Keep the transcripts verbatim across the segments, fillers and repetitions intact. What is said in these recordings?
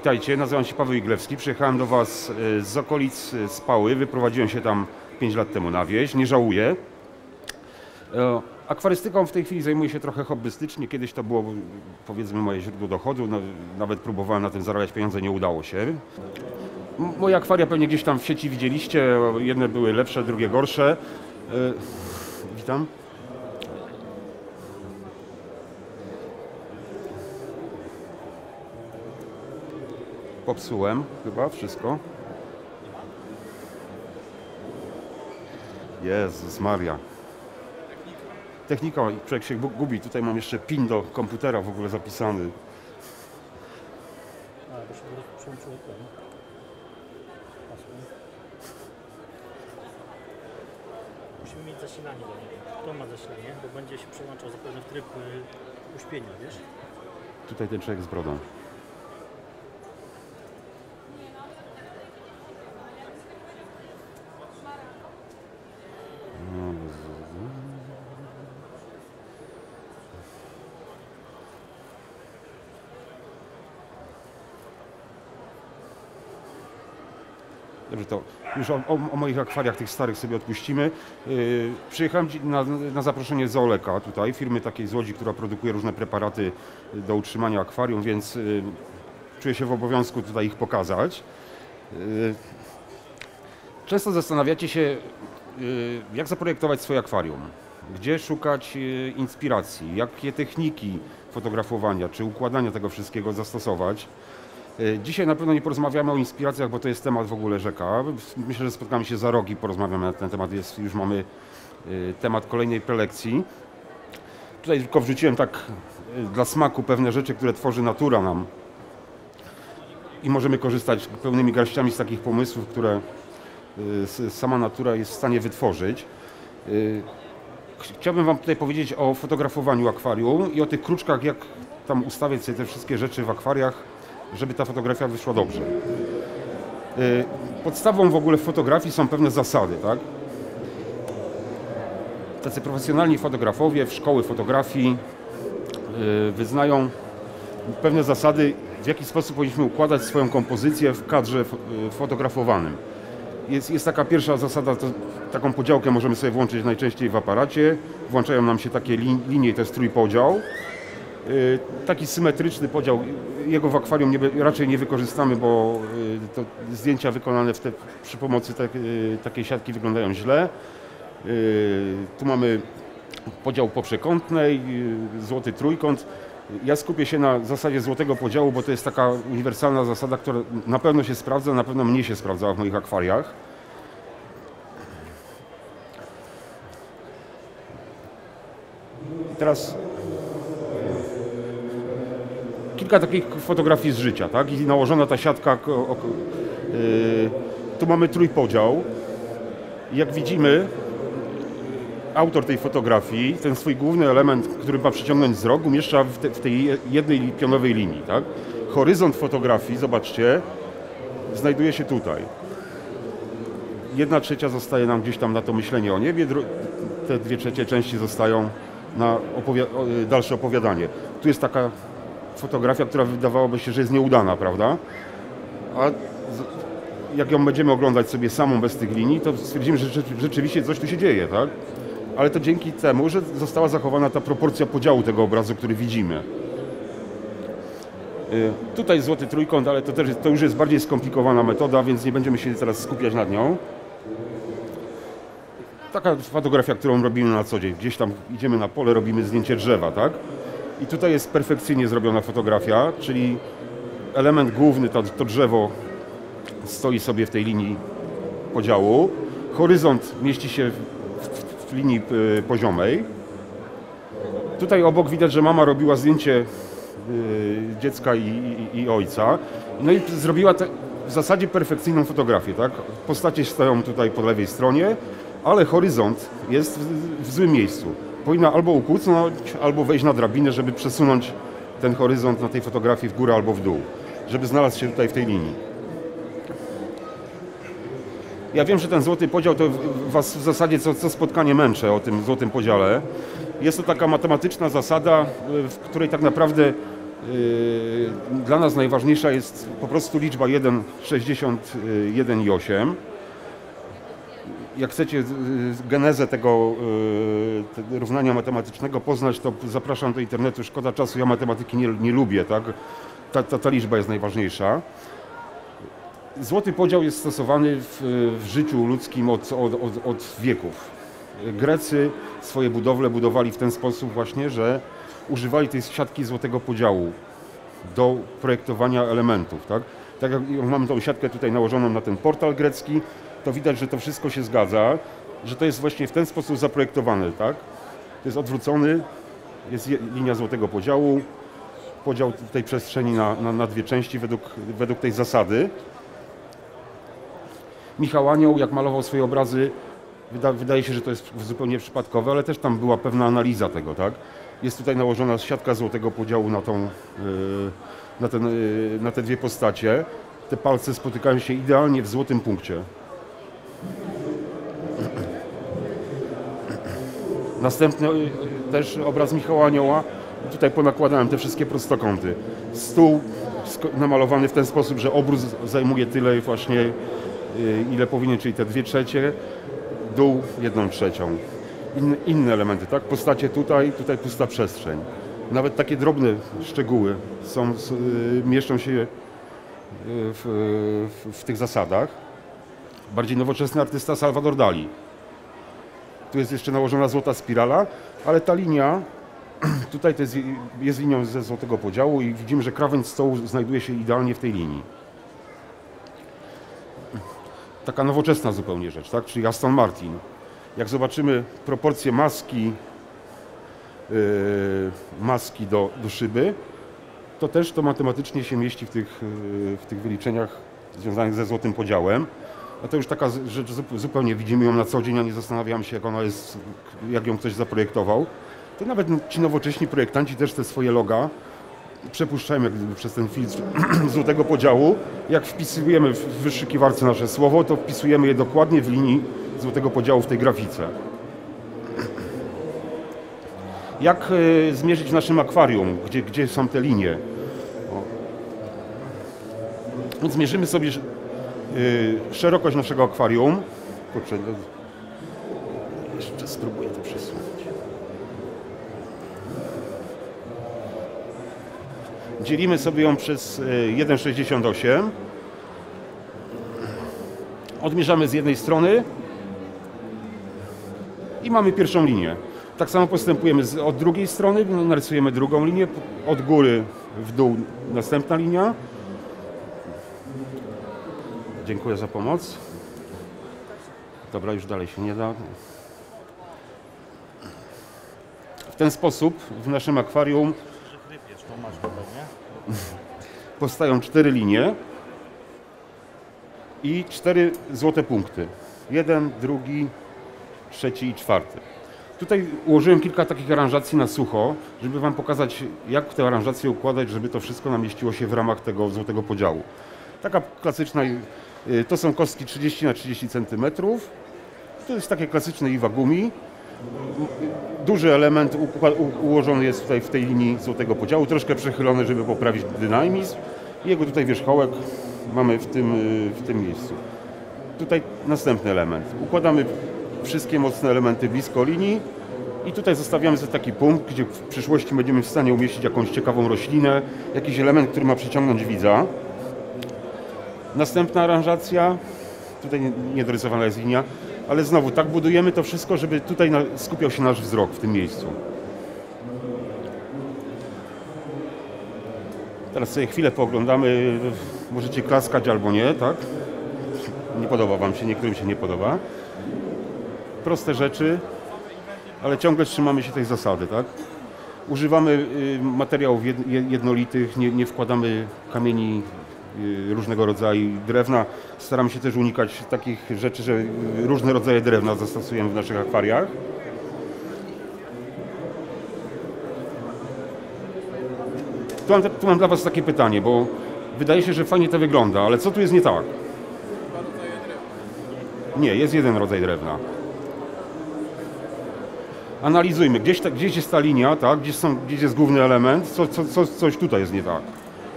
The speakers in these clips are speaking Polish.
witajcie, nazywam się Paweł Iglewski, przyjechałem do Was z okolic Spały, wyprowadziłem się tam pięć lat temu na wieś, nie żałuję. Akwarystyką w tej chwili zajmuję się trochę hobbystycznie, kiedyś to było, powiedzmy, moje źródło dochodu, nawet próbowałem na tym zarabiać pieniądze, nie udało się. Moje akwaria pewnie gdzieś tam w sieci widzieliście, jedne były lepsze, drugie gorsze. Witam. Popsułem chyba wszystko. Jezus Maria. Technika, człowiek się gubi. Tutaj mam jeszcze pin do komputera w ogóle zapisany. A, to się przełączyło ten. Musimy mieć zasilanie do niego. To ma zasilanie, bo będzie się przełączał zapewne w tryb y, uśpienia, wiesz? Tutaj ten człowiek z brodą. Dobrze, to już o, o, o moich akwariach tych starych sobie odpuścimy. Yy, przyjechałem na, na zaproszenie Zooleka tutaj, firmy takiej z Łodzi, która produkuje różne preparaty do utrzymania akwarium, więc yy, czuję się w obowiązku tutaj ich pokazać. Yy, często zastanawiacie się, yy, jak zaprojektować swoje akwarium, gdzie szukać yy, inspiracji, jakie techniki fotografowania czy układania tego wszystkiego zastosować. Dzisiaj na pewno nie porozmawiamy o inspiracjach, bo to jest temat w ogóle rzeka. Myślę, że spotkamy się za rok i porozmawiamy na ten temat. Jest, już mamy temat kolejnej prelekcji. Tutaj tylko wrzuciłem tak dla smaku pewne rzeczy, które tworzy natura nam. I możemy korzystać pełnymi garściami z takich pomysłów, które sama natura jest w stanie wytworzyć. Chciałbym Wam tutaj powiedzieć o fotografowaniu akwarium i o tych kruczkach, jak tam ustawiać sobie te wszystkie rzeczy w akwariach, żeby ta fotografia wyszła dobrze. Podstawą w ogóle w fotografii są pewne zasady, tak? Tacy profesjonalni fotografowie w szkoły fotografii wyznają pewne zasady, w jaki sposób powinniśmy układać swoją kompozycję w kadrze fotografowanym. Jest, jest taka pierwsza zasada, to, taką podziałkę możemy sobie włączyć najczęściej w aparacie. Włączają nam się takie linie, to jest trójpodział. Taki symetryczny podział, jego w akwarium nie, raczej nie wykorzystamy, bo to zdjęcia wykonane w te, przy pomocy te, takiej siatki wyglądają źle. Tu mamy podział poprzekątnej, złoty trójkąt. Ja skupię się na zasadzie złotego podziału, bo to jest taka uniwersalna zasada, która na pewno się sprawdza, na pewno mnie się sprawdzała w moich akwariach. I teraz kilka takich fotografii z życia, tak? I nałożona ta siatka, yy, tu mamy trójpodział. Jak widzimy, autor tej fotografii, ten swój główny element, który ma przyciągnąć wzrok, umieszcza w, te, w tej jednej pionowej linii, tak? Horyzont fotografii, zobaczcie, znajduje się tutaj. Jedna trzecia zostaje nam gdzieś tam na to myślenie o niebie, te dwie trzecie części zostają na opowi dalsze opowiadanie. Tu jest taka fotografia, która wydawałoby się, że jest nieudana, prawda? A jak ją będziemy oglądać sobie samą bez tych linii, to stwierdzimy, że rzeczywiście coś tu się dzieje, tak? Ale to dzięki temu, że została zachowana ta proporcja podziału tego obrazu, który widzimy. Tutaj złoty trójkąt, ale to, też, to już jest bardziej skomplikowana metoda, więc nie będziemy się teraz skupiać nad nią. Taka fotografia, którą robimy na co dzień. Gdzieś tam idziemy na pole, robimy zdjęcie drzewa, tak? I tutaj jest perfekcyjnie zrobiona fotografia, czyli element główny, to, to drzewo stoi sobie w tej linii podziału. Horyzont mieści się w, w, w linii y, poziomej. Tutaj obok widać, że mama robiła zdjęcie y, dziecka i, i, i ojca. No i zrobiła te, w zasadzie perfekcyjną fotografię, tak? Postacie stoją tutaj po lewej stronie, ale horyzont jest w, w złym miejscu. Powinna albo ukłucnąć, albo wejść na drabinę, żeby przesunąć ten horyzont na tej fotografii w górę albo w dół, żeby znalazł się tutaj w tej linii. Ja wiem, że ten złoty podział to Was w zasadzie co, co spotkanie męczę o tym złotym podziale. Jest to taka matematyczna zasada, w której tak naprawdę Dla nas najważniejsza jest po prostu liczba jeden, sześćdziesiąt jeden i osiem. Jak chcecie genezę tego równania matematycznego poznać, to zapraszam do internetu. Szkoda czasu, ja matematyki nie, nie lubię, tak? Ta, ta, ta liczba jest najważniejsza. Złoty podział jest stosowany w, w życiu ludzkim od, od, od, od wieków. Grecy swoje budowle budowali w ten sposób właśnie, że używali tej siatki złotego podziału do projektowania elementów. Tak, tak jak mamy tą siatkę tutaj nałożoną na ten portal grecki, to widać, że to wszystko się zgadza, że to jest właśnie w ten sposób zaprojektowane. Tak? To jest odwrócony, jest linia złotego podziału, podział tej przestrzeni na, na, na dwie części według, według tej zasady. Michał Anioł, jak malował swoje obrazy, wyda, wydaje się, że to jest zupełnie przypadkowe, ale też tam była pewna analiza tego. Tak? Jest tutaj nałożona siatka złotego podziału na, tą, na, ten, na te dwie postacie. Te palce spotykają się idealnie w złotym punkcie. Następny też obraz Michała Anioła. Tutaj ponakładałem te wszystkie prostokąty. Stół namalowany w ten sposób, że obrus zajmuje tyle właśnie, ile powinien, czyli te dwie trzecie, dół jedną trzecią. In, inne elementy, tak? Postacie tutaj, tutaj pusta przestrzeń. Nawet takie drobne szczegóły są, mieszczą się w, w, w tych zasadach. Bardziej nowoczesny artysta Salvador Dali. Tu jest jeszcze nałożona złota spirala, ale ta linia tutaj to jest, jest linią ze złotego podziału i widzimy, że krawędź stołu znajduje się idealnie w tej linii. Taka nowoczesna zupełnie rzecz, tak? Czyli Aston Martin. Jak zobaczymy proporcje maski, yy, maski do, do szyby, to też to matematycznie się mieści w tych, yy, w tych wyliczeniach związanych ze złotym podziałem. A to już taka rzecz zupełnie widzimy ją na co dzień, a nie zastanawiamy się, jak ona jest, jak ją ktoś zaprojektował. To nawet ci nowocześni projektanci też te swoje loga przepuszczają jak gdyby przez ten filtr złotego podziału. Jak wpisujemy w wyszukiwarce nasze słowo, to wpisujemy je dokładnie w linii złotego podziału w tej grafice. Jak y, zmierzyć w naszym akwarium, gdzie, gdzie są te linie? O. Więc zmierzymy sobie y, szerokość naszego akwarium. Kurczę, no, jeszcze spróbuję to przesunąć. Dzielimy sobie ją przez jeden sześćdziesiąt osiem. Odmierzamy z jednej strony i mamy pierwszą linię. Tak samo postępujemy z, od drugiej strony, narysujemy drugą linię, od góry w dół następna linia. Dziękuję za pomoc. Dobra, już dalej się nie da. W ten sposób w naszym akwarium powstają cztery linie i cztery złote punkty. Jeden, drugi, trzeci i czwarty. Tutaj ułożyłem kilka takich aranżacji na sucho, żeby Wam pokazać, jak te aranżacje układać, żeby to wszystko namieściło się w ramach tego złotego podziału. Taka klasyczna, to są kostki trzydzieści na trzydzieści centymetrów. To jest takie klasyczne iwagumi. Duży element ułożony jest tutaj w tej linii złotego podziału, troszkę przechylony, żeby poprawić dynamizm. Jego tutaj wierzchołek mamy w tym, w tym miejscu. Tutaj następny element. Układamy wszystkie mocne elementy blisko linii i tutaj zostawiamy sobie taki punkt, gdzie w przyszłości będziemy w stanie umieścić jakąś ciekawą roślinę, jakiś element, który ma przyciągnąć widza. Następna aranżacja, tutaj niedorysowana jest linia, ale znowu tak budujemy to wszystko, żeby tutaj skupiał się nasz wzrok w tym miejscu. Teraz sobie chwilę pooglądamy, możecie klaskać albo nie, tak? Nie podoba Wam się, niektórym się nie podoba. Proste rzeczy, ale ciągle trzymamy się tej zasady, tak? Używamy materiałów jednolitych, nie, nie wkładamy kamieni różnego rodzaju drewna. Staramy się też unikać takich rzeczy, że różne rodzaje drewna zastosujemy w naszych akwariach. Tu mam, tu mam dla Was takie pytanie, bo wydaje się, że fajnie to wygląda, ale co tu jest nie tak? Nie, jest jeden rodzaj drewna. Analizujmy, gdzieś, ta, gdzieś jest ta linia, tak? Gdzieś, są, gdzieś jest główny element, co, co, co, coś tutaj jest nie tak.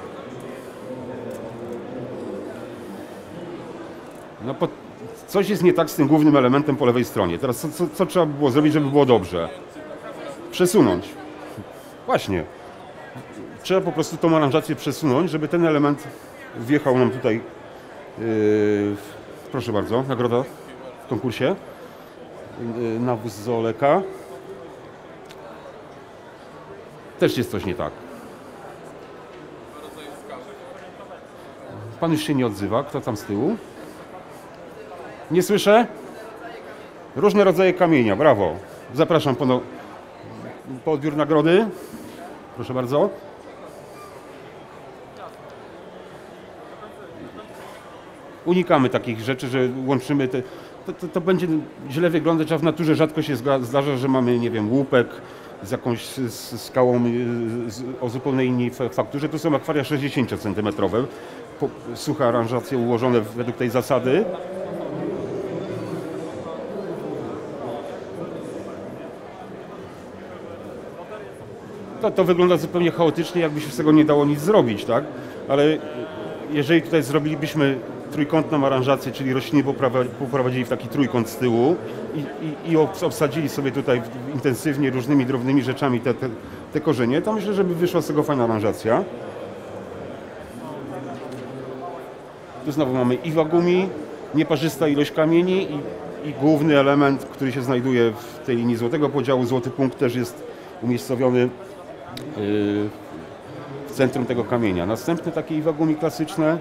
No, po, coś jest nie tak z tym głównym elementem po lewej stronie. Teraz co, co, co trzeba by było zrobić, żeby było dobrze? Przesunąć. Właśnie. Trzeba po prostu tą aranżację przesunąć, żeby ten element wjechał nam tutaj. Yy, proszę bardzo, nagroda w konkursie. Yy, nawóz z Oleka. Też jest coś nie tak. Pan już się nie odzywa. Kto tam z tyłu? Nie słyszę? Różne rodzaje kamienia. Brawo. Zapraszam po, po odbiór nagrody. Proszę bardzo. Unikamy takich rzeczy, że łączymy te... To, to, to będzie źle wyglądać, a w naturze rzadko się zdarza, że mamy, nie wiem, łupek z jakąś z, z skałą z, o zupełnie innej fakturze. To są akwaria sześćdziesięciocentymetrowe, po, suche aranżacje ułożone według tej zasady. To, to wygląda zupełnie chaotycznie, jakby się z tego nie dało nic zrobić, tak? Ale jeżeli tutaj zrobilibyśmy trójkątną aranżację, czyli rośliny poprowadzili w taki trójkąt z tyłu i, i, i obsadzili sobie tutaj intensywnie różnymi drobnymi rzeczami te, te, te korzenie, to myślę, że by wyszła z tego fajna aranżacja. Tu znowu mamy i wagumi, nieparzysta ilość kamieni i, i główny element, który się znajduje w tej linii złotego podziału. Złoty punkt też jest umiejscowiony yy, w centrum tego kamienia. Następne takie iwagumi klasyczne.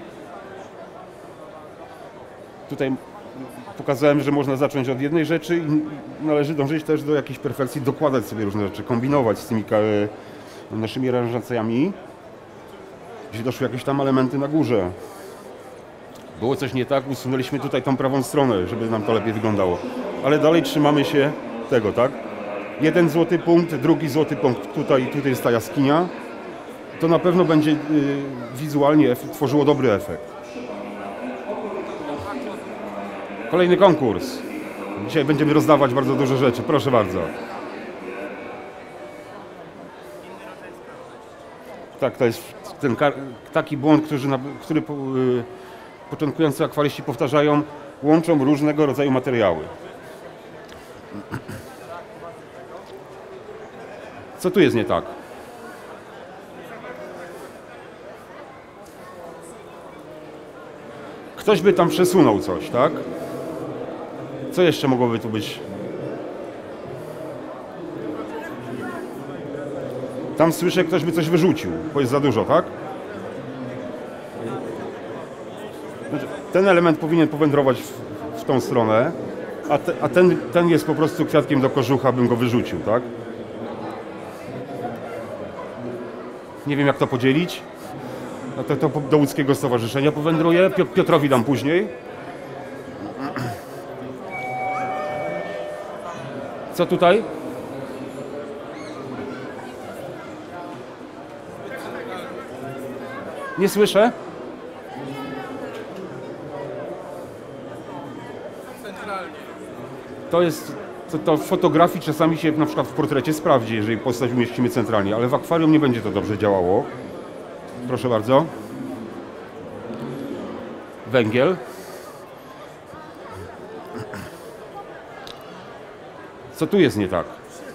Tutaj pokazałem, że można zacząć od jednej rzeczy i należy dążyć też do jakiejś perfekcji, dokładać sobie różne rzeczy, kombinować z tymi naszymi aranżacjami. Gdzie doszły jakieś tam elementy na górze. Było coś nie tak, usunęliśmy tutaj tą prawą stronę, żeby nam to lepiej wyglądało. Ale dalej trzymamy się tego, tak? Jeden złoty punkt, drugi złoty punkt tutaj, tutaj jest ta jaskinia. To na pewno będzie yy, wizualnie tworzyło dobry efekt. Kolejny konkurs. Dzisiaj będziemy rozdawać bardzo dużo rzeczy. Proszę bardzo. Tak, to jest ten taki błąd, który, który yy, początkujący akwariści powtarzają. Łączą różnego rodzaju materiały. Co tu jest nie tak? Ktoś by tam przesunął coś, tak? Co jeszcze mogłoby tu być? Tam słyszę, ktoś by coś wyrzucił, bo jest za dużo, tak? Ten element powinien powędrować w, w tą stronę, a, te, a ten, ten jest po prostu kwiatkiem do kożucha, bym go wyrzucił, tak? Nie wiem, jak to podzielić. No to, to do łódzkiego stowarzyszenia powędruje. Piotrowi dam później. Co tutaj? Nie słyszę. To jest, to, to w fotografii czasami się na przykład w portrecie sprawdzi, jeżeli postać umieścimy centralnie, ale w akwarium nie będzie to dobrze działało. Proszę bardzo. Węgiel. Co tu jest nie tak?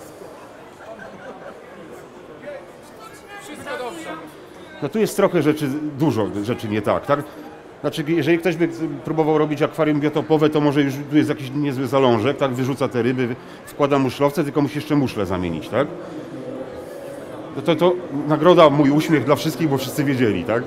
No tu jest trochę rzeczy, dużo rzeczy nie tak, tak? Znaczy, jeżeli ktoś by próbował robić akwarium biotopowe, to może już tu jest jakiś niezły zalążek, tak? Wyrzuca te ryby, wkłada muszlowce, tylko musi jeszcze muszle zamienić, tak? To, to, to nagroda, mój uśmiech dla wszystkich, bo wszyscy wiedzieli, tak?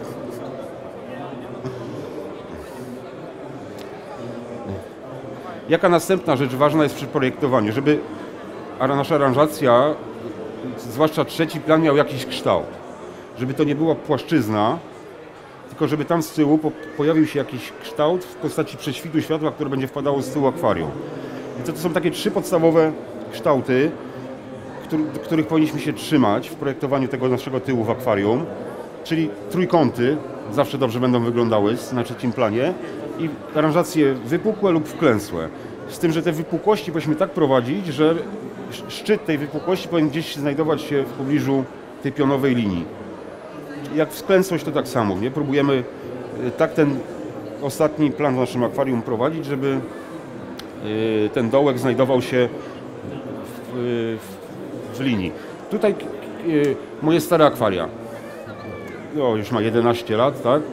Jaka następna rzecz ważna jest przy projektowaniu? Żeby nasza aranżacja, zwłaszcza trzeci plan, miał jakiś kształt. Żeby to nie była płaszczyzna, tylko żeby tam z tyłu po, pojawił się jakiś kształt w postaci prześwitu światła, które będzie wpadało z tyłu akwarium. I to, to są takie trzy podstawowe kształty, który, których powinniśmy się trzymać w projektowaniu tego naszego tyłu w akwarium, czyli trójkąty zawsze dobrze będą wyglądały na trzecim planie i aranżacje wypukłe lub wklęsłe. Z tym, że te wypukłości powinniśmy tak prowadzić, że szczyt tej wypukłości powinien gdzieś znajdować się w pobliżu tej pionowej linii. Jak wklęsłość to tak samo, nie? Próbujemy tak ten ostatni plan w naszym akwarium prowadzić, żeby ten dołek znajdował się w, w, w linii. Tutaj moje stare akwaria, o, już ma jedenaście lat, tak?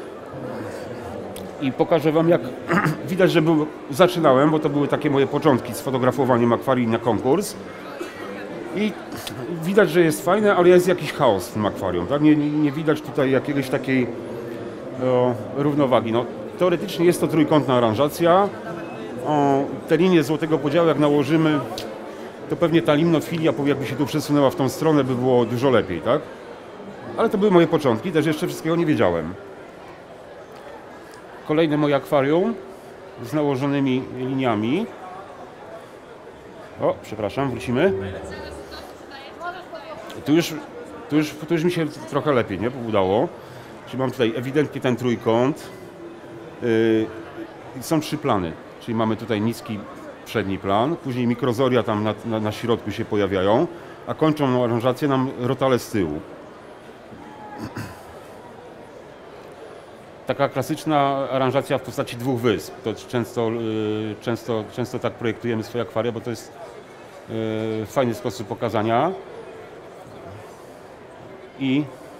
I pokażę Wam, jak widać, że był, zaczynałem, bo to były takie moje początki z fotografowaniem akwarii na konkurs. I widać, że jest fajne, ale jest jakiś chaos w tym akwarium, tak? Nie, nie, nie widać tutaj jakiegoś takiej o, równowagi. No, teoretycznie jest to trójkątna aranżacja. O, te linie złotego podziału, jak nałożymy, to pewnie ta limnofilia, jakby się tu przesunęła w tą stronę, by było dużo lepiej, tak? Ale to były moje początki, też jeszcze wszystkiego nie wiedziałem. Kolejne moje akwarium z nałożonymi liniami. O, przepraszam, wrócimy. Tu już, tu już, tu już mi się trochę lepiej, nie, udało. Czyli mam tutaj ewidentnie ten trójkąt. Yy, są trzy plany, czyli mamy tutaj niski przedni plan, później mikrozoria tam na, na, na środku się pojawiają, a kończą aranżację nam rotale z tyłu. Taka klasyczna aranżacja w postaci dwóch wysp. To często, yy, często, często tak projektujemy swoje akwaria, bo to jest yy, fajny sposób pokazania. I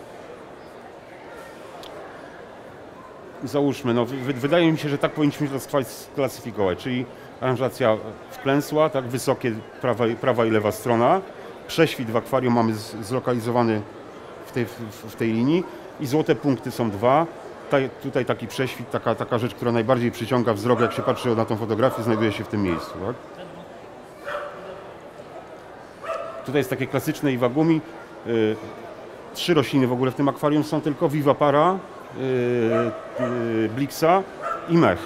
załóżmy, no, wy, wydaje mi się, że tak powinniśmy to sklasyfikować, czyli aranżacja wklęsła, tak, wysokie prawa, prawa i lewa strona, prześwit w akwarium mamy z, zlokalizowany w tej, w, w tej linii i złote punkty są dwa. Tutaj, tutaj taki prześwit, taka, taka rzecz, która najbardziej przyciąga wzrok, jak się patrzy na tą fotografię, znajduje się w tym miejscu. Tak? Tutaj jest takie klasyczne Iwagumi. Yy, trzy rośliny w ogóle w tym akwarium są tylko: Vivapara, yy, yy, Blixa i mech.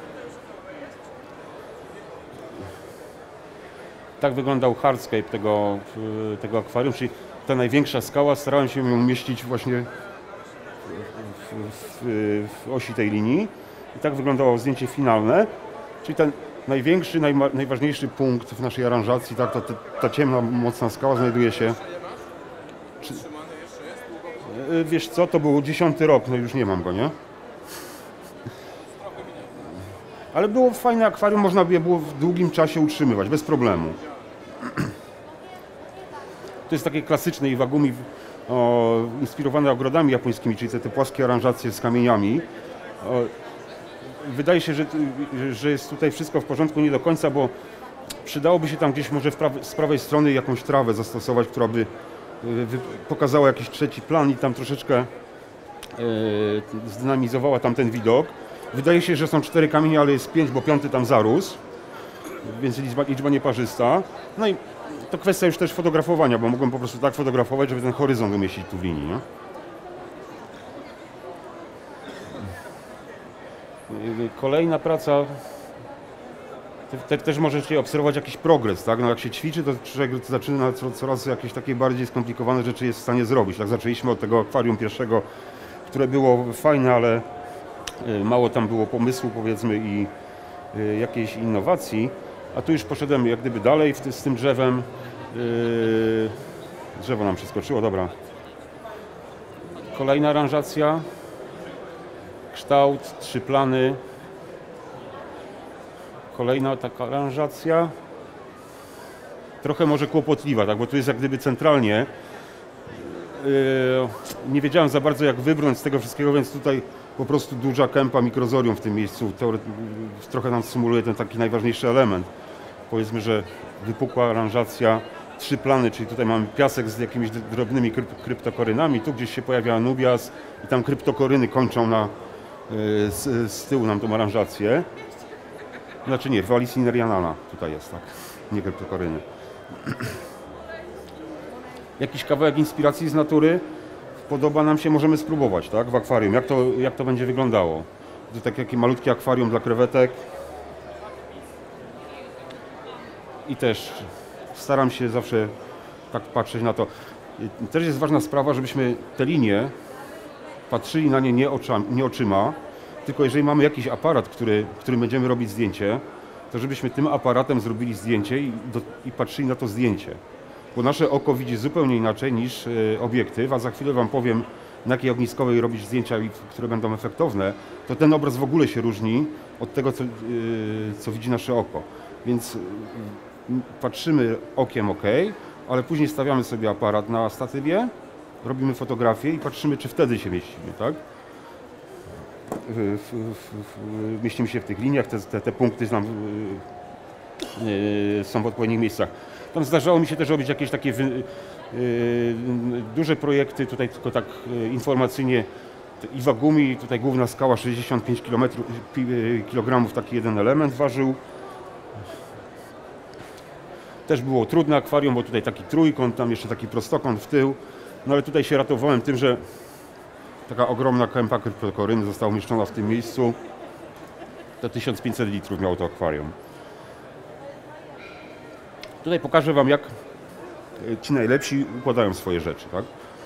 Tak wyglądał hardscape tego, yy, tego akwarium, czyli ta największa skała. Starałem się ją umieścić właśnie w, w, w osi tej linii. I tak wyglądało zdjęcie finalne, czyli ten największy, najma, najważniejszy punkt w naszej aranżacji, tak, ta, ta, ta ciemna, mocna skała znajduje się. Czy, wiesz co, to był dziesiąty rok, no już nie mam go, nie? Ale było fajne akwarium, można by je było w długim czasie utrzymywać, bez problemu. To jest takie klasyczne Iwagumi, o, inspirowane ogrodami japońskimi, czyli te, te płaskie aranżacje z kamieniami. O, wydaje się, że, że jest tutaj wszystko w porządku, nie do końca, bo przydałoby się tam gdzieś może prawe, z prawej strony jakąś trawę zastosować, która by wy, pokazała jakiś trzeci plan i tam troszeczkę e, zdynamizowała tam ten widok. Wydaje się, że są cztery kamienie, ale jest pięć, bo piąty tam zarósł, więc liczba, liczba nieparzysta. No i to kwestia już też fotografowania, bo mogłem po prostu tak fotografować, żeby ten horyzont umieścić tu w linii. Nie? Kolejna praca, te, też możecie obserwować jakiś progres, tak? No jak się ćwiczy, to człowiek zaczyna coraz jakieś takie bardziej skomplikowane rzeczy jest w stanie zrobić. Tak zaczęliśmy od tego akwarium pierwszego, które było fajne, ale mało tam było pomysłu, powiedzmy, i jakiejś innowacji, a tu już poszedłem jak gdyby dalej z tym drzewem. Drzewo nam przeskoczyło, dobra. Kolejna aranżacja. Kształt, trzy plany. Kolejna taka aranżacja. Trochę może kłopotliwa, tak, bo tu jest jak gdyby centralnie. Yy, nie wiedziałem za bardzo, jak wybrnąć z tego wszystkiego, więc tutaj po prostu duża kępa mikrozorium w tym miejscu. Trochę nam symuluje ten taki najważniejszy element. Powiedzmy, że wypukła aranżacja, trzy plany, czyli tutaj mamy piasek z jakimiś drobnymi kryp kryptokorynami. Tu gdzieś się pojawia Anubias i tam kryptokoryny kończą na Z, z tyłu nam tą aranżację. Znaczy nie, Vallis Nerianana tutaj jest, tak, nie kryptokoryny. Jakiś kawałek inspiracji z natury podoba nam się, możemy spróbować, tak, w akwarium, jak to, jak to będzie wyglądało. To tak takie malutkie akwarium dla krewetek. I też staram się zawsze tak patrzeć na to. Też jest ważna sprawa, żebyśmy te linie patrzyli na nie nie, oczami, nie oczyma, tylko jeżeli mamy jakiś aparat, który, którym będziemy robić zdjęcie, to żebyśmy tym aparatem zrobili zdjęcie i, do, i patrzyli na to zdjęcie. Bo nasze oko widzi zupełnie inaczej niż y, obiektyw, a za chwilę Wam powiem, na jakiej ogniskowej robić zdjęcia, które będą efektowne, to ten obraz w ogóle się różni od tego, co, yy, co widzi nasze oko. Więc yy, patrzymy okiem ok, ale później stawiamy sobie aparat na statywie, robimy fotografię i patrzymy, czy wtedy się mieścimy, tak? W, w, w, w, mieścimy się w tych liniach, te, te, te punkty tam, yy, yy, są w odpowiednich miejscach. Tam zdarzało mi się też robić jakieś takie wy, yy, duże projekty, tutaj tylko tak yy, informacyjnie. Iwagumi, tutaj główna skała sześćdziesiąt pięć kilogramów, taki jeden element ważył. Też było trudne akwarium, bo tutaj taki trójkąt, tam jeszcze taki prostokąt w tył. No ale tutaj się ratowałem tym, że taka ogromna kępa kryptokoryny została umieszczona w tym miejscu. To tysiąc pięćset litrów miało to akwarium. Tutaj pokażę Wam, jak ci najlepsi układają swoje rzeczy, tak?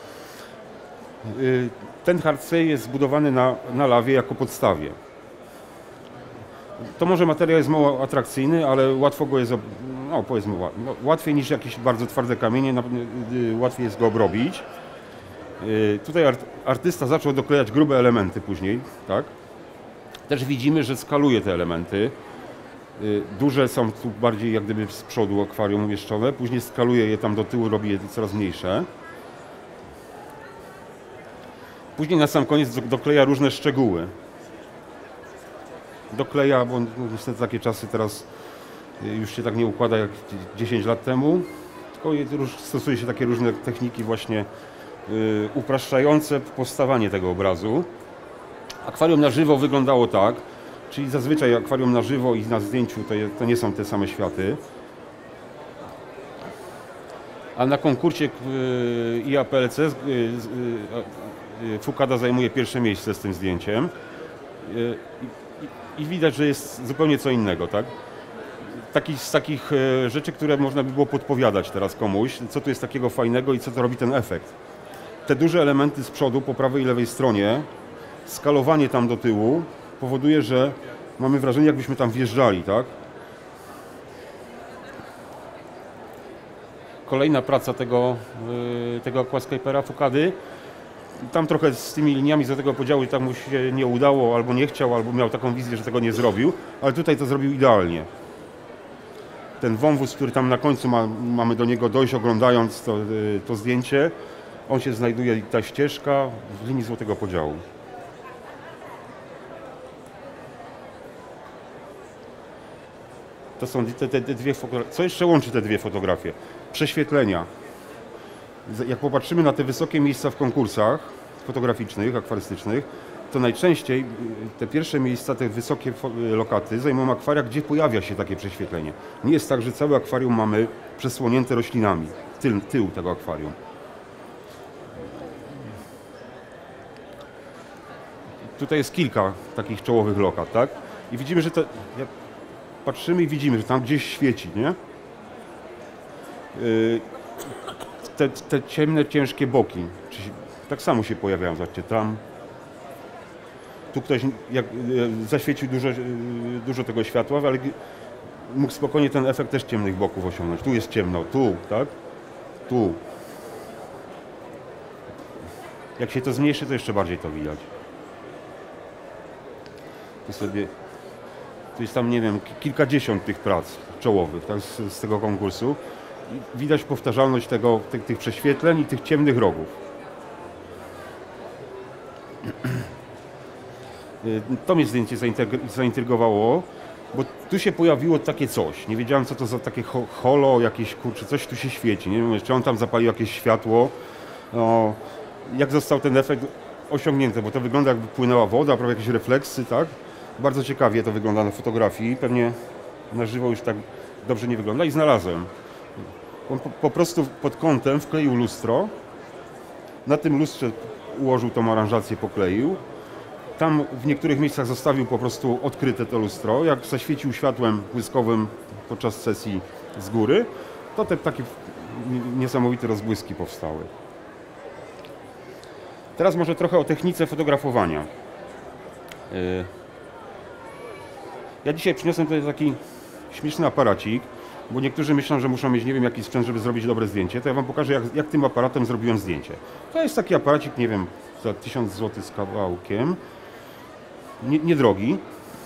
Ten hardscape jest zbudowany na, na lawie jako podstawie. To może materiał jest mało atrakcyjny, ale łatwo go jest, no powiedzmy, no, łatwiej niż jakieś bardzo twarde kamienie, łatwiej jest go obrobić. Tutaj art, artysta zaczął doklejać grube elementy później, tak? Też widzimy, że skaluje te elementy. Duże są tu bardziej jak gdyby z przodu akwarium umieszczone, później skaluje je tam do tyłu, robi je coraz mniejsze. Później na sam koniec dokleja różne szczegóły. Dokleja, bo niestety takie czasy teraz już się tak nie układa jak dziesięć lat temu, tylko stosuje się takie różne techniki właśnie yy, upraszczające powstawanie tego obrazu. Akwarium na żywo wyglądało tak, czyli zazwyczaj akwarium na żywo i na zdjęciu to, je, to nie są te same światy. A na konkursie yy, I A P L C yy, yy, Fukada zajmuje pierwsze miejsce z tym zdjęciem i, i widać, że jest zupełnie co innego, tak? Taki, z takich rzeczy, które można by było podpowiadać teraz komuś, co tu jest takiego fajnego i co to robi ten efekt. Te duże elementy z przodu, po prawej i lewej stronie, skalowanie tam do tyłu powoduje, że mamy wrażenie, jakbyśmy tam wjeżdżali, tak? Kolejna praca tego, tego aquascapera Fukady. Tam trochę z tymi liniami z tego podziału tak mu się nie udało, albo nie chciał, albo miał taką wizję, że tego nie zrobił, ale tutaj to zrobił idealnie. Ten wąwóz, który tam na końcu ma, mamy do niego dojść, oglądając to, to zdjęcie, on się znajduje, ta ścieżka w linii złotego podziału. To są te, te, te dwie fotografie. Co jeszcze łączy te dwie fotografie? Prześwietlenia. Jak popatrzymy na te wysokie miejsca w konkursach fotograficznych, akwarystycznych, to najczęściej te pierwsze miejsca, te wysokie lokaty zajmują akwaria, gdzie pojawia się takie prześwietlenie. Nie jest tak, że całe akwarium mamy przesłonięte roślinami, tył, tył tego akwarium. Tutaj jest kilka takich czołowych lokat, tak? I widzimy, że to, jak patrzymy i widzimy, że tam gdzieś świeci, nie? Yy, Te, te ciemne, ciężkie boki, tak samo się pojawiają, zobaczcie, tam, tu ktoś jak, zaświecił dużo, dużo tego światła, ale mógł spokojnie ten efekt też ciemnych boków osiągnąć. Tu jest ciemno, tu, tak, tu. Jak się to zmniejszy, to jeszcze bardziej to widać. Tu sobie, tu jest tam, nie wiem, kilkadziesiąt tych prac czołowych, tak, z, z tego konkursu. Widać powtarzalność tego, tych, tych prześwietleń i tych ciemnych rogów. To mnie zdjęcie zaintrygowało, bo tu się pojawiło takie coś. Nie wiedziałem, co to za takie holo, jakieś kurczę, coś tu się świeci. Nie wiem, czy on tam zapalił jakieś światło. No, jak został ten efekt osiągnięty, bo to wygląda, jakby płynęła woda, prawie jakieś refleksy, tak? Bardzo ciekawie to wygląda na fotografii. Pewnie na żywo już tak dobrze nie wygląda i znalazłem. On po, po prostu pod kątem wkleił lustro, na tym lustrze ułożył tą aranżację, pokleił. Tam w niektórych miejscach zostawił po prostu odkryte to lustro. Jak zaświecił światłem błyskowym podczas sesji z góry, to te takie niesamowite rozbłyski powstały. Teraz może trochę o technice fotografowania. Ja dzisiaj przyniosłem tutaj taki śmieszny aparacik, bo niektórzy myślą, że muszą mieć nie wiem jaki sprzęt, żeby zrobić dobre zdjęcie, to ja Wam pokażę, jak, jak tym aparatem zrobiłem zdjęcie. To jest taki aparacik, nie wiem, za tysiąc złotych z kawałkiem, nie, niedrogi.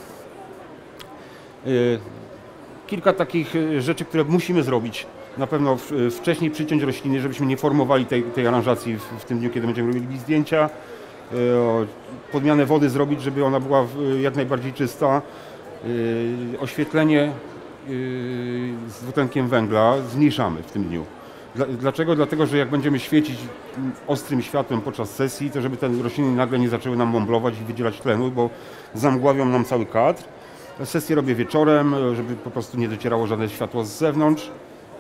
Yy, kilka takich rzeczy, które musimy zrobić. Na pewno wcześniej przyciąć rośliny, żebyśmy nie formowali tej, tej aranżacji w, w tym dniu, kiedy będziemy robili zdjęcia. Podmianę wody zrobić, żeby ona była jak najbardziej czysta. Oświetlenie z dwutlenkiem węgla zmniejszamy w tym dniu. Dlaczego? Dlatego, że jak będziemy świecić ostrym światłem podczas sesji, to żeby te rośliny nagle nie zaczęły nam bąblować i wydzielać tlenu, bo zamgławią nam cały kadr. Sesję robię wieczorem, żeby po prostu nie docierało żadne światło z zewnątrz.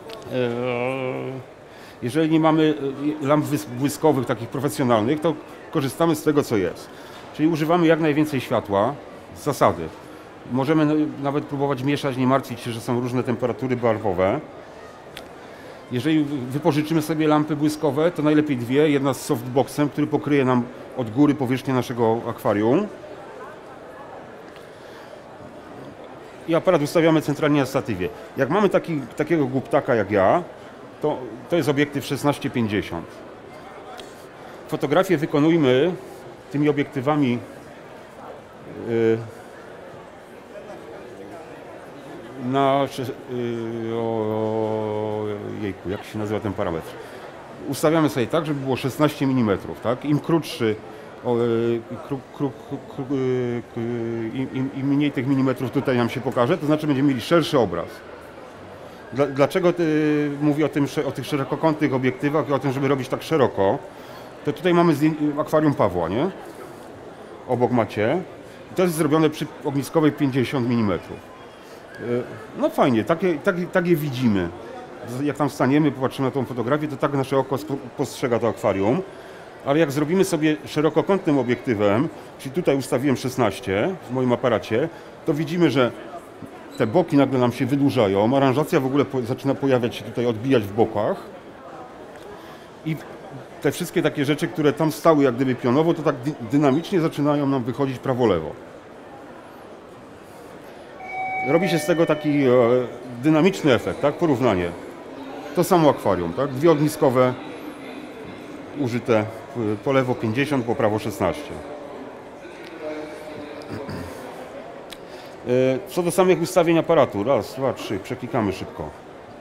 Jeżeli nie mamy lamp błyskowych, takich profesjonalnych, to korzystamy z tego, co jest. Czyli używamy jak najwięcej światła z zasady. Możemy nawet próbować mieszać, nie martwić się, że są różne temperatury barwowe. Jeżeli wypożyczymy sobie lampy błyskowe, to najlepiej dwie. Jedna z softboxem, który pokryje nam od góry powierzchnię naszego akwarium. I aparat ustawiamy centralnie na statywie. Jak mamy taki, takiego głuptaka jak ja, to, to jest obiektyw szesnaście pięćdziesiąt. Fotografię wykonujmy tymi obiektywami yy, na yy, o, jejku, jak się nazywa ten parametr? Ustawiamy sobie tak, żeby było szesnaście milimetrów, tak? Im krótszy, o, kru, kru, kru, im, im, im mniej tych milimetrów tutaj nam się pokaże, to znaczy będziemy mieli szerszy obraz. Dlaczego ty, mówię o, tym, o tych szerokokątnych obiektywach i o tym, żeby robić tak szeroko? To tutaj mamy akwarium Pawła, nie? Obok macie. To jest zrobione przy ogniskowej pięćdziesiąt milimetrów. No fajnie, takie, tak, tak je widzimy. Jak tam staniemy, popatrzymy na tą fotografię, to tak nasze oko postrzega to akwarium. Ale jak zrobimy sobie szerokokątnym obiektywem, czyli tutaj ustawiłem szesnaście w moim aparacie, to widzimy, że te boki nagle nam się wydłużają, aranżacja w ogóle po, zaczyna pojawiać się tutaj, odbijać w bokach i te wszystkie takie rzeczy, które tam stały jak gdyby pionowo, to tak dy, dynamicznie zaczynają nam wychodzić prawo-lewo. Robi się z tego taki e, dynamiczny efekt, tak? Porównanie. To samo akwarium, tak? Dwie ogniskowe użyte, po lewo pięćdziesiąt, po prawo szesnaście. Co do samych ustawień aparatu, raz, dwa, trzy, przeklikamy szybko.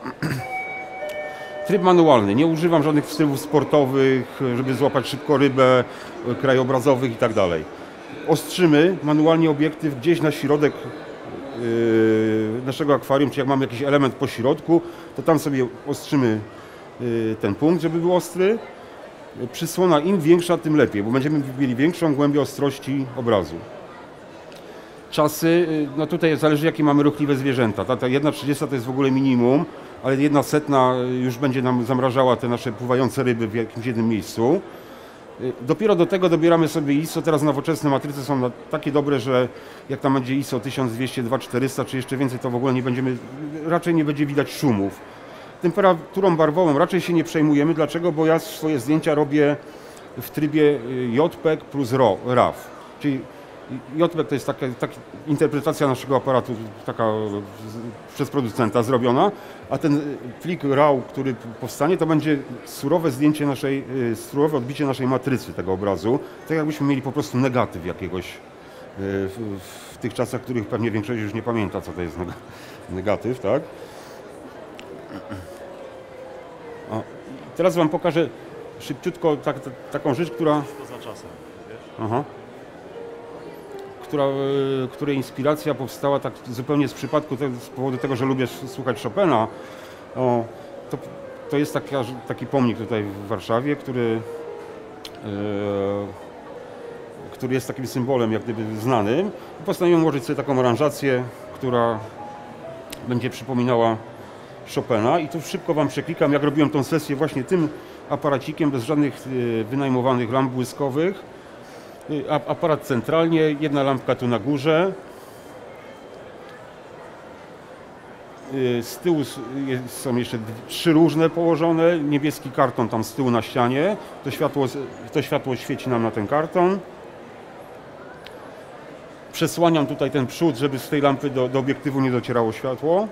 Tryb manualny, nie używam żadnych trybów sportowych, żeby złapać szybko rybę, krajobrazowych i tak dalej. Ostrzymy manualnie obiektyw gdzieś na środek yy, naszego akwarium, czy jak mamy jakiś element po środku, to tam sobie ostrzymy yy, ten punkt, żeby był ostry. Przysłona im większa, tym lepiej, bo będziemy mieli większą głębię ostrości obrazu. Czasy, no tutaj zależy jakie mamy ruchliwe zwierzęta. Ta, ta jedna trzydziesta to jest w ogóle minimum, ale jedna setna już będzie nam zamrażała te nasze pływające ryby w jakimś jednym miejscu. Dopiero do tego dobieramy sobie I S O. Teraz nowoczesne matryce są takie dobre, że jak tam będzie I S O tysiąc dwieście, dwa tysiące czterysta czy jeszcze więcej, to w ogóle nie będziemy, raczej nie będzie widać szumów. Temperaturą barwową raczej się nie przejmujemy. Dlaczego? Bo ja swoje zdjęcia robię w trybie J P E G plus R A W. Czyli J P E G to jest taka, taka interpretacja naszego aparatu taka przez producenta zrobiona, a ten plik R A W, który powstanie, to będzie surowe zdjęcie naszej, surowe odbicie naszej matrycy tego obrazu, tak jakbyśmy mieli po prostu negatyw jakiegoś w, w tych czasach, których pewnie większość już nie pamięta, co to jest negatyw, tak? O, teraz Wam pokażę szybciutko tak, tak, taką rzecz, która... Poza czasem, wiesz? Aha. Która, której inspiracja powstała tak zupełnie z przypadku, z powodu tego, że lubię słuchać Chopina. O, to, to jest taki, taki pomnik tutaj w Warszawie, który, e, który jest takim symbolem jak gdyby znanym. Postanowiłem ułożyć sobie taką aranżację, która będzie przypominała Chopina i tu szybko Wam przeklikam, jak robiłem tą sesję właśnie tym aparacikiem, bez żadnych wynajmowanych lamp błyskowych. Aparat centralnie, jedna lampka tu na górze. Z tyłu są jeszcze trzy różne położone, niebieski karton tam z tyłu na ścianie. To światło, to światło świeci nam na ten karton. Przesłaniam tutaj ten przód, żeby z tej lampy do, do obiektywu nie docierało światło.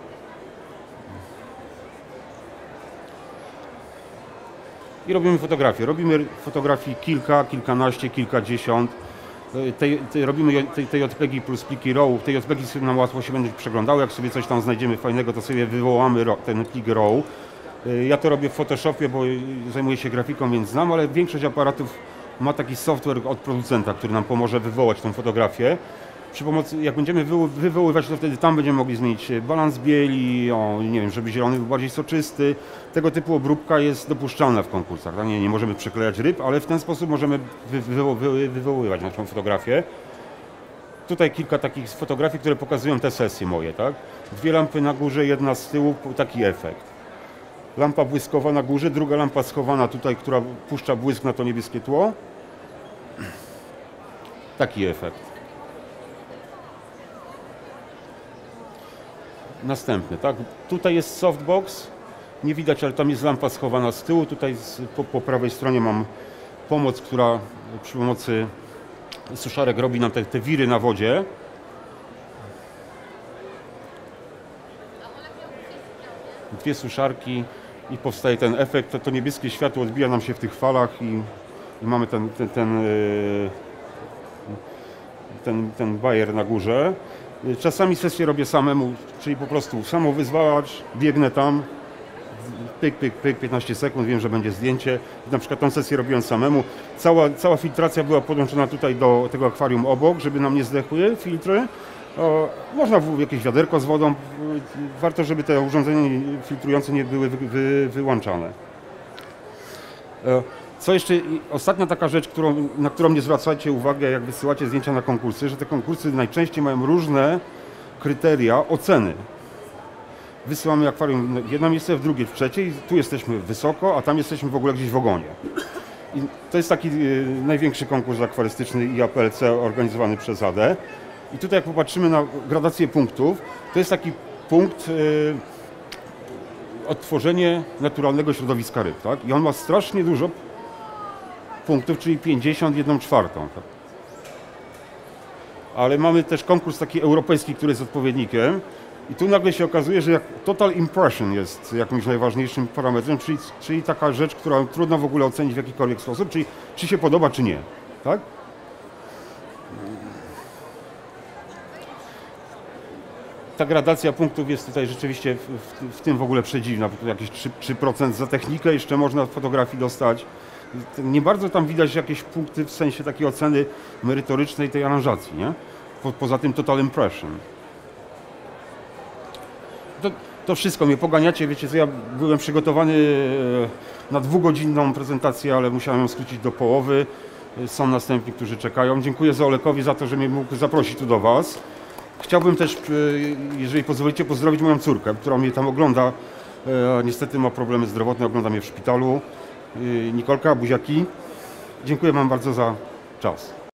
I robimy fotografię. Robimy fotografii kilka, kilkanaście, kilkadziesiąt. Tej, tej, robimy tej, tej JPEGi plus pliki RAW. Tej JPEGi sobie nam łatwo się będzie przeglądały. Jak sobie coś tam znajdziemy fajnego, to sobie wywołamy ten plik RAW. Ja to robię w Photoshopie, bo zajmuję się grafiką, więc znam, ale większość aparatów ma taki software od producenta, który nam pomoże wywołać tą fotografię. Przy pomocy, jak będziemy wywoływać, to wtedy tam będziemy mogli zmienić balans bieli, o, nie wiem, żeby zielony był bardziej soczysty. Tego typu obróbka jest dopuszczalna w konkursach. Tak? Nie, nie możemy przeklejać ryb, ale w ten sposób możemy wy, wy, wy, wywoływać naszą fotografię. Tutaj kilka takich fotografii, które pokazują te sesje moje. Tak? Dwie lampy na górze, jedna z tyłu, taki efekt. Lampa błyskowa na górze, druga lampa schowana tutaj, która puszcza błysk na to niebieskie tło. Taki efekt. Następny, tak? Tutaj jest softbox, nie widać, ale tam jest lampa schowana z tyłu. Tutaj z, po, po prawej stronie mam pomoc, która przy pomocy suszarek robi nam te, te wiry na wodzie. Dwie suszarki i powstaje ten efekt. To, to niebieskie światło odbija nam się w tych falach i, i mamy ten, ten, ten, ten, ten bajer na górze. Czasami sesję robię samemu, czyli po prostu samowyzwalacz, biegnę tam, pyk, pyk, pyk, piętnaście sekund, wiem, że będzie zdjęcie. Na przykład tą sesję robiłem samemu. Cała, cała filtracja była podłączona tutaj do tego akwarium obok, żeby nam nie zdechły filtry. O, można w jakieś wiaderko z wodą, warto, żeby te urządzenia filtrujące nie były wy, wy, wyłączane. Co jeszcze, ostatnia taka rzecz, którą, na którą nie zwracajcie uwagi, jak wysyłacie zdjęcia na konkursy, że te konkursy najczęściej mają różne kryteria oceny. Wysyłamy akwarium w jedno miejsce, w drugie, w trzecie i tu jesteśmy wysoko, a tam jesteśmy w ogóle gdzieś w ogonie. I to jest taki y, największy konkurs akwarystyczny I A P L C organizowany przez A D. I tutaj jak popatrzymy na gradację punktów, to jest taki punkt y, odtworzenie naturalnego środowiska ryb, tak? I on ma strasznie dużo punktów, czyli pięćdziesiąt jeden czwartą. Tak? Ale mamy też konkurs taki europejski, który jest odpowiednikiem i tu nagle się okazuje, że jak total impression jest jakimś najważniejszym parametrem, czyli, czyli taka rzecz, którą trudno w ogóle ocenić w jakikolwiek sposób, czyli czy się podoba, czy nie. Tak? Ta gradacja punktów jest tutaj rzeczywiście w, w, w tym w ogóle przedziwna, bo tu jakieś trzy procent za technikę jeszcze można w fotografii dostać. Nie bardzo tam widać jakieś punkty w sensie takiej oceny merytorycznej tej aranżacji, nie? Po, poza tym total impression. To, to wszystko, mnie poganiacie, wiecie co, ja byłem przygotowany na dwugodzinną prezentację, ale musiałem ją skrócić do połowy. Są następni, którzy czekają. Dziękuję Zolekowi za to, że mnie mógł zaprosić tu do Was. Chciałbym też, jeżeli pozwolicie, pozdrowić moją córkę, która mnie tam ogląda. Niestety ma problemy zdrowotne, ogląda mnie w szpitalu. Nikolka, buziaki. Dziękuję Wam bardzo za czas.